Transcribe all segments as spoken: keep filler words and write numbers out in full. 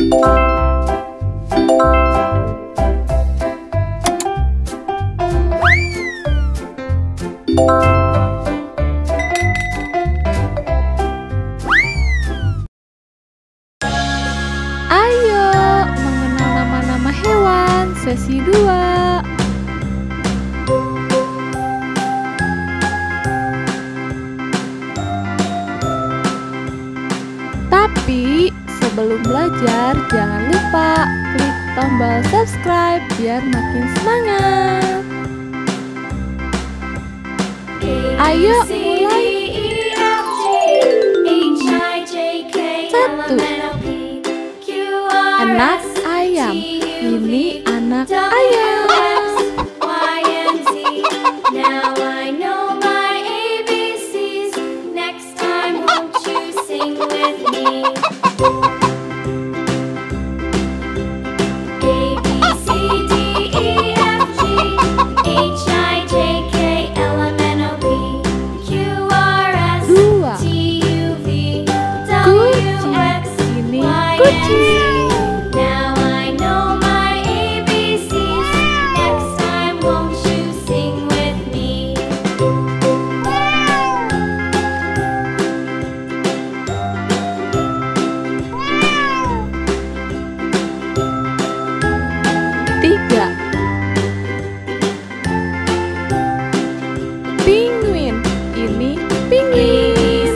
Ayo mengenal nama-nama hewan sesi dua. Tapi sebelum belajar jangan lupa klik tombol subscribe biar makin semangat. Ayo mulai. Satu. Anak ayam. Ini anak ayam. Tiga. Penguin. Ini penguin.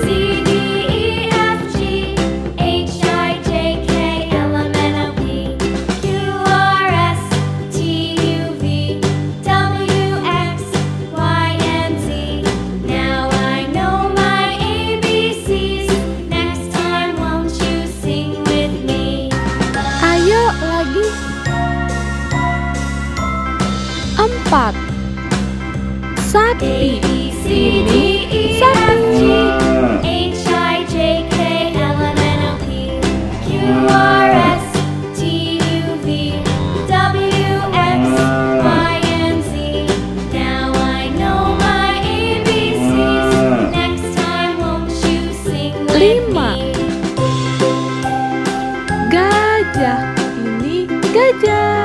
Ayo lagi. Empat. Sapi. Ini sapi. Lima. Gajah. Ini gajah.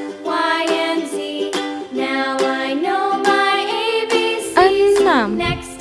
Enam.